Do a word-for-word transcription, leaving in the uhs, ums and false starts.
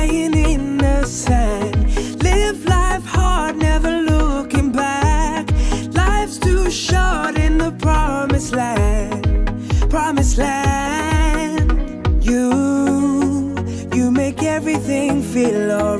lying in the sand. Live life hard, never looking back. Life's too short in the promised land. Promised land. You, you make everything feel alright.